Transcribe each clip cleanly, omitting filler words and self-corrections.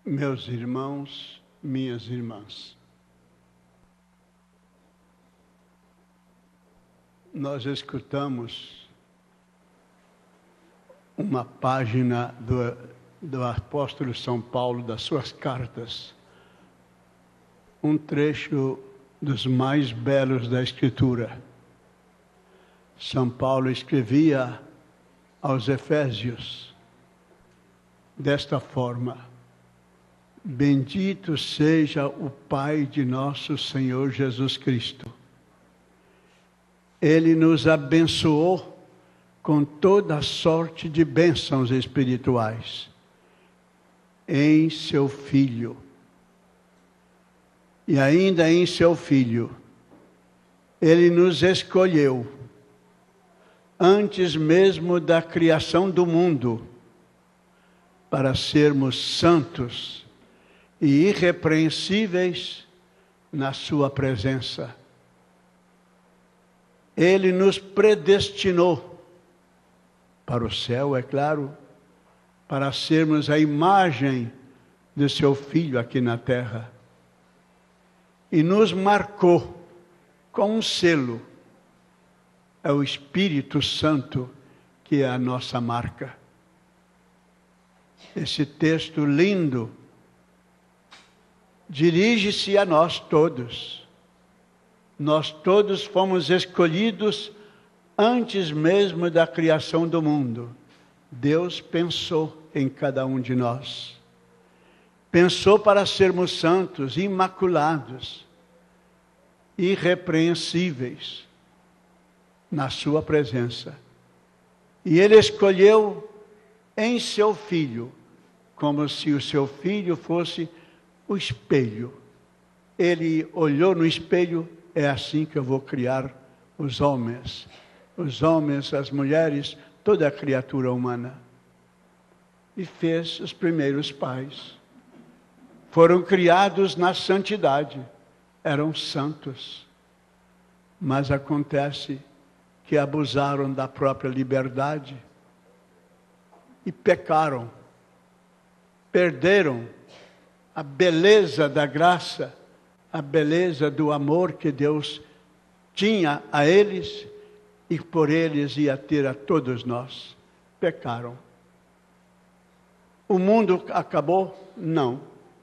Meus irmãos, minhas irmãs, nós escutamos uma página do apóstolo São Paulo, das suas cartas, um trecho dos mais belos da Escritura. São Paulo escrevia aos Efésios desta forma: Bendito seja o Pai de nosso Senhor Jesus Cristo. Ele nos abençoou com toda a sorte de bênçãos espirituais em seu Filho. E ainda em seu Filho, Ele nos escolheu antes mesmo da criação do mundo para sermos santos e irrepreensíveis na sua presença. Ele nos predestinou para o céu, é claro, para sermos a imagem de seu Filho aqui na terra. E nos marcou com um selo. É o Espírito Santo que é a nossa marca. Esse texto lindo dirige-se a nós todos. Nós todos fomos escolhidos antes mesmo da criação do mundo. Deus pensou em cada um de nós. Pensou para sermos santos, imaculados, irrepreensíveis na sua presença. E Ele escolheu em seu Filho, como se o seu Filho fosse o espelho. Ele olhou no espelho: é assim que eu vou criar os homens. Os homens, as mulheres, toda a criatura humana. E fez os primeiros pais. Foram criados na santidade. Eram santos. Mas acontece que abusaram da própria liberdade e pecaram. Perderam a beleza da graça, a beleza do amor que Deus tinha a eles e por eles ia ter a todos nós. Pecaram. O mundo acabou? Não.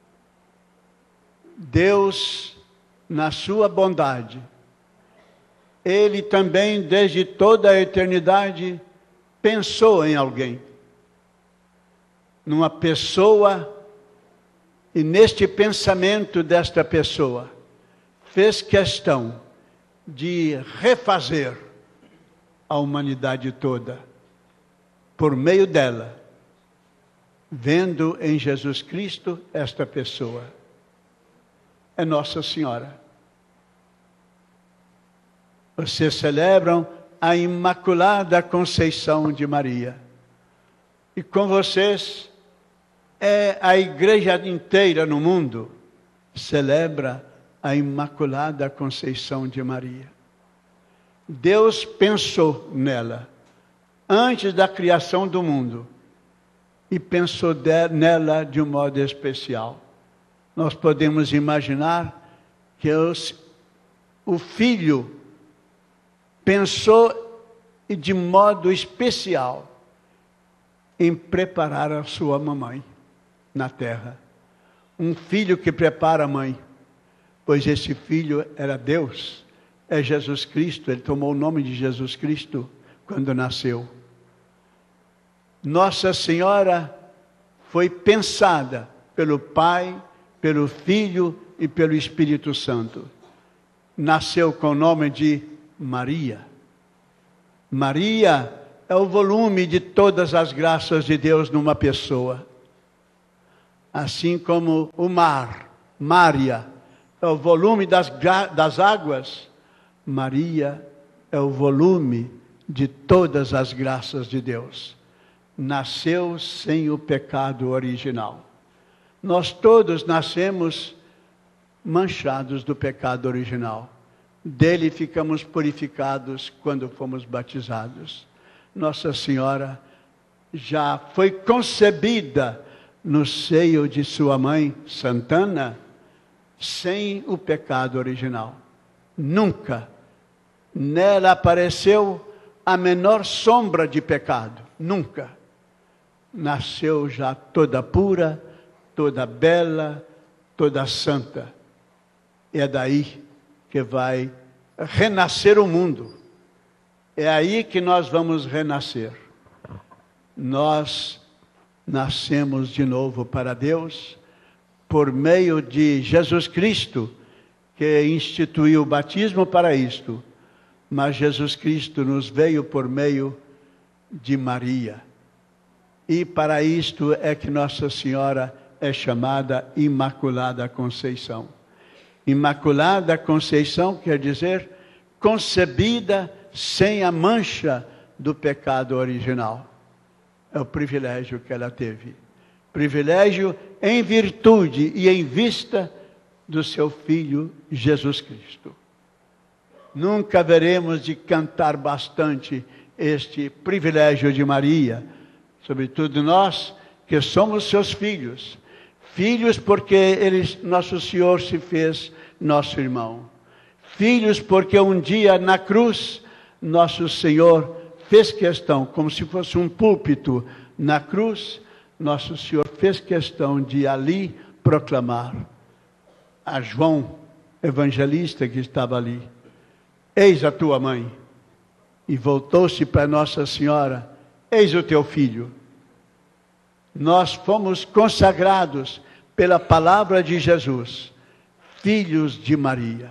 Deus, na sua bondade, Ele também, desde toda a eternidade, pensou em alguém. Numa pessoa. E neste pensamento desta pessoa, fez questão de refazer a humanidade toda, por meio dela, vendo em Jesus Cristo esta pessoa. É Nossa Senhora. Vocês celebram a Imaculada Conceição de Maria. E com vocês, a igreja inteira no mundo celebra a Imaculada Conceição de Maria. Deus pensou nela antes da criação do mundo e pensou nela de um modo especial. Nós podemos imaginar que o Filho pensou de modo especial em preparar a sua mamãe na terra. Um filho que prepara a mãe, pois esse filho era Deus, é Jesus Cristo. Ele tomou o nome de Jesus Cristo quando nasceu. Nossa Senhora foi pensada pelo Pai, pelo Filho e pelo Espírito Santo. Nasceu com o nome de Maria. Maria é o volume de todas as graças de Deus numa pessoa. Assim como o mar, Maria, é o volume das águas, Maria é o volume de todas as graças de Deus. Nasceu sem o pecado original. Nós todos nascemos manchados do pecado original. Dele ficamos purificados quando fomos batizados. Nossa Senhora já foi concebida no seio de sua mãe, Santana, sem o pecado original. Nunca nela apareceu a menor sombra de pecado. Nunca. Nasceu já toda pura, toda bela, toda santa. É daí que vai renascer o mundo. É aí que nós vamos renascer. Nós nascemos de novo para Deus por meio de Jesus Cristo, que instituiu o batismo para isto. Mas Jesus Cristo nos veio por meio de Maria. E para isto é que Nossa Senhora é chamada Imaculada Conceição. Imaculada Conceição quer dizer concebida sem a mancha do pecado original. É o privilégio que ela teve. Privilégio em virtude e em vista do seu Filho Jesus Cristo. Nunca veremos de cantar bastante este privilégio de Maria, sobretudo nós que somos seus filhos. Filhos porque nosso Senhor se fez nosso irmão. Filhos porque um dia na cruz, nosso Senhor fez questão, como se fosse um púlpito na cruz, nosso Senhor fez questão de ali proclamar a João, evangelista que estava ali: eis a tua mãe. E voltou-se para Nossa Senhora: eis o teu filho. Nós fomos consagrados pela palavra de Jesus, filhos de Maria.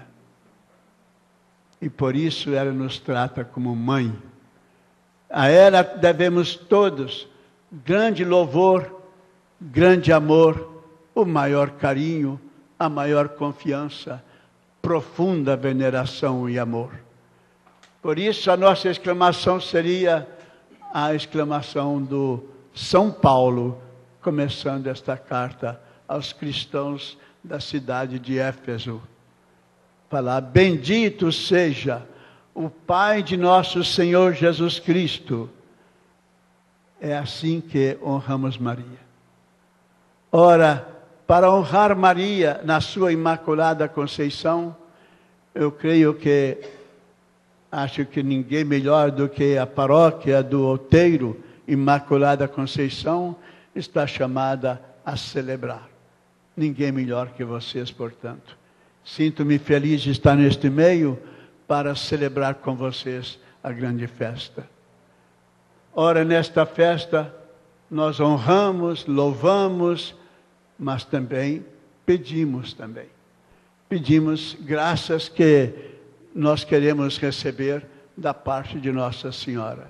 E por isso ela nos trata como mãe. A ela devemos todos grande louvor, grande amor, o maior carinho, a maior confiança, profunda veneração e amor. Por isso a nossa exclamação seria a exclamação do São Paulo, começando esta carta aos cristãos da cidade de Éfeso. Falar: bendito seja o Pai de nosso Senhor Jesus Cristo. É assim que honramos Maria. Ora, para honrar Maria na sua Imaculada Conceição, eu creio que, acho que ninguém melhor do que a paróquia do Outeiro Imaculada Conceição está chamada a celebrar. Ninguém melhor que vocês, portanto. Sinto-me feliz de estar neste meio para celebrar com vocês a grande festa. Ora, nesta festa, nós honramos, louvamos, mas também pedimos também. Pedimos graças que nós queremos receber da parte de Nossa Senhora.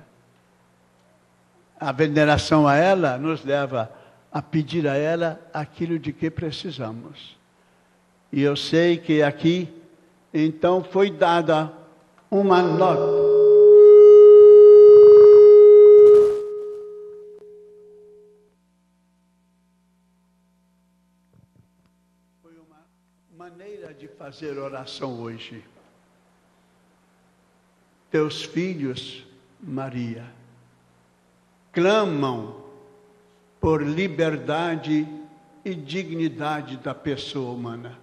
A veneração a ela nos leva a pedir a ela aquilo de que precisamos. E eu sei que aqui, então, foi dada uma nota. Foi uma maneira de fazer oração hoje. Teus filhos, Maria, clamam por liberdade e dignidade da pessoa humana.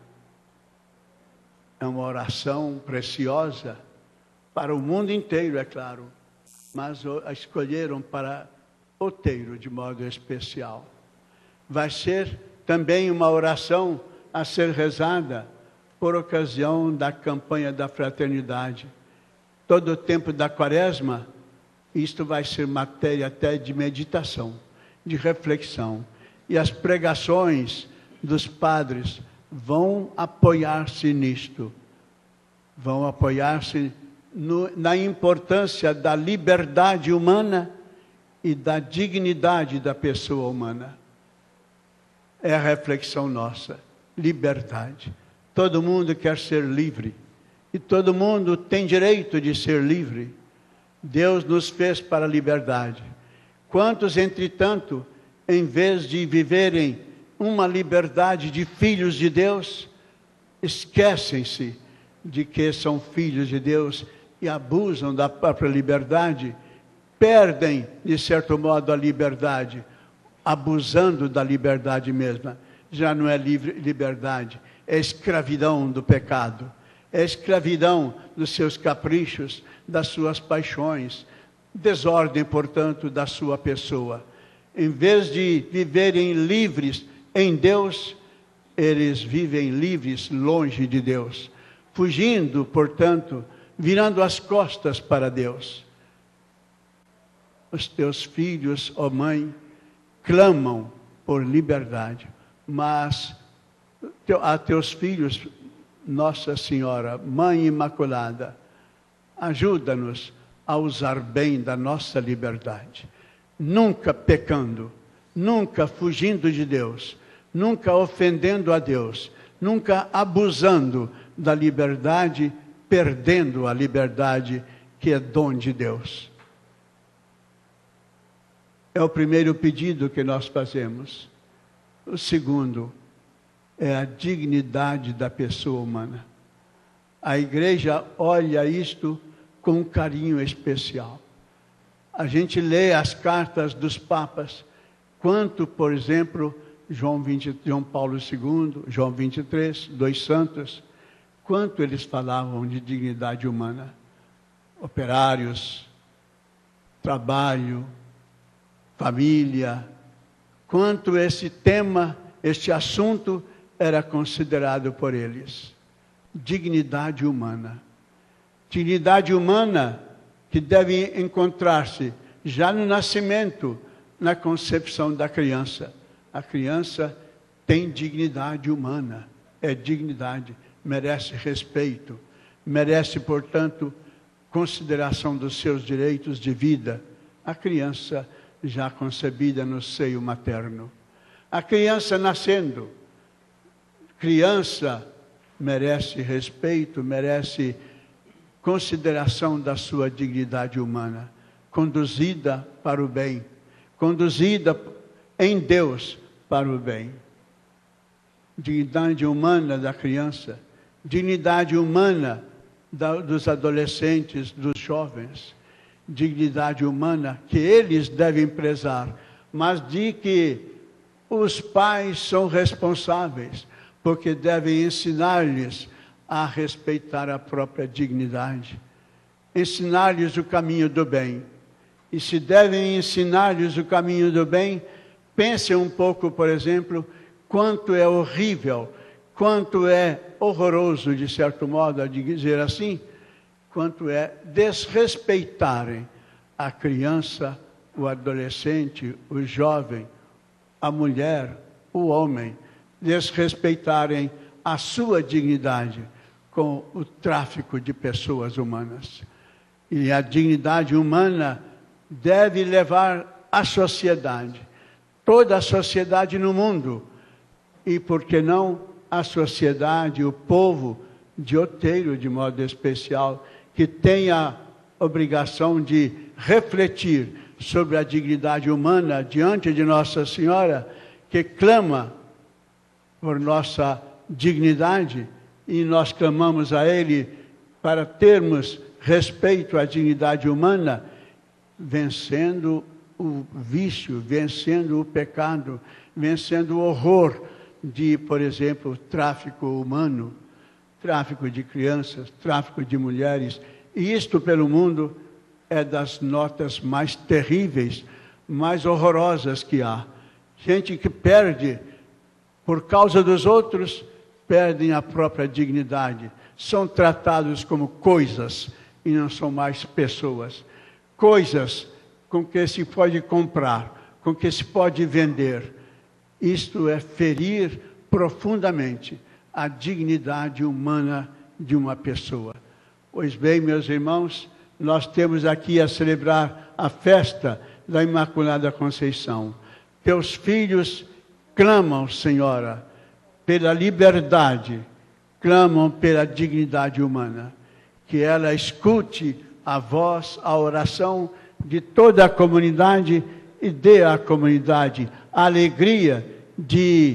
É uma oração preciosa para o mundo inteiro, é claro, mas a escolheram para Outeiro de modo especial. Vai ser também uma oração a ser rezada por ocasião da campanha da fraternidade. Todo o tempo da Quaresma, isto vai ser matéria até de meditação, de reflexão. E as pregações dos padres vão apoiar-se nisto. Vão apoiar-se na importância da liberdade humana e da dignidade da pessoa humana. É a reflexão nossa. Liberdade. Todo mundo quer ser livre. E todo mundo tem direito de ser livre. Deus nos fez para a liberdade. Quantos, entretanto, em vez de viverem uma liberdade de filhos de Deus, esquecem-se de que são filhos de Deus e abusam da própria liberdade, perdem, de certo modo, a liberdade. abusando da liberdade mesma. Já não é liberdade, é escravidão do pecado. É escravidão dos seus caprichos, das suas paixões. Desordem, portanto, da sua pessoa. Em vez de viverem livres em Deus, eles vivem livres longe de Deus. Fugindo, portanto, virando as costas para Deus. Os teus filhos, ó mãe, clamam por liberdade, mas a teus filhos, Nossa Senhora, Mãe Imaculada, ajuda-nos a usar bem da nossa liberdade, nunca pecando, nunca fugindo de Deus, nunca ofendendo a Deus, nunca abusando da liberdade, perdendo a liberdade que é dom de Deus. É o primeiro pedido que nós fazemos. O segundo é a dignidade da pessoa humana. A igreja olha isto com um carinho especial. A gente lê as cartas dos papas, quanto, por exemplo, João Paulo II, João 23, dois santos, quanto eles falavam de dignidade humana. Operários, trabalho, família, quanto esse tema, este assunto era considerado por eles. Dignidade humana. Dignidade humana que deve encontrar-se já no nascimento, na concepção da criança. A criança tem dignidade humana, é dignidade, merece respeito, merece, portanto, consideração dos seus direitos de vida. A criança já concebida no seio materno. A criança nascendo, criança merece respeito, merece consideração da sua dignidade humana, conduzida para o bem, conduzida em Deus para o bem. Dignidade humana da criança, dignidade humana dos adolescentes, dos jovens, dignidade humana que eles devem prezar, mas de que os pais são responsáveis, porque devem ensinar-lhes a respeitar a própria dignidade, ensinar-lhes o caminho do bem. E se devem ensinar-lhes o caminho do bem, pensem um pouco, por exemplo, quanto é horrível, quanto é horroroso, de certo modo, a dizer assim, quanto é desrespeitarem a criança, o adolescente, o jovem, a mulher, o homem, desrespeitarem a sua dignidade com o tráfico de pessoas humanas. E a dignidade humana deve levar a sociedade, toda a sociedade no mundo, e por que não a sociedade, o povo de Outeiro, de modo especial, que tem a obrigação de refletir sobre a dignidade humana diante de Nossa Senhora, que clama por nossa dignidade, e nós clamamos a Ele para termos respeito à dignidade humana, vencendo o vício, vencendo o pecado, vencendo o horror de, por exemplo, tráfico humano, tráfico de crianças, tráfico de mulheres. E isto pelo mundo é das notas mais terríveis, mais horrorosas que há. Gente que perde, por causa dos outros, perdem a própria dignidade. São tratados como coisas e não são mais pessoas. Coisas com que se pode comprar, com que se pode vender. Isto é ferir profundamente a dignidade humana de uma pessoa. Pois bem, meus irmãos, nós temos aqui a celebrar a festa da Imaculada Conceição. Teus filhos clamam, Senhora, pela liberdade, clamam pela dignidade humana. Que ela escute a voz, a oração de toda a comunidade e dê à comunidade a alegria de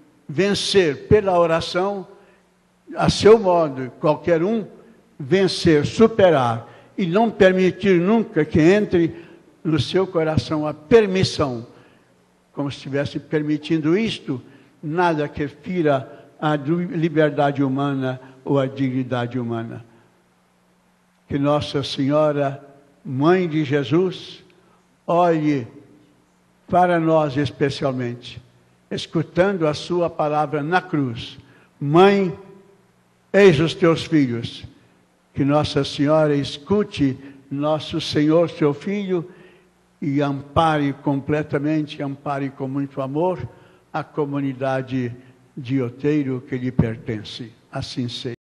vencer pela oração, a seu modo, qualquer um, vencer, superar e não permitir nunca que entre no seu coração a permissão como se estivesse permitindo isto, nada que fira a liberdade humana ou a dignidade humana. Que Nossa Senhora, Mãe de Jesus, olhe para nós especialmente, escutando a sua palavra na cruz. Mãe, eis os teus filhos. Que Nossa Senhora escute nosso Senhor, seu Filho, e ampare completamente, ampare com muito amor a comunidade de Outeiro que lhe pertence. Assim seja.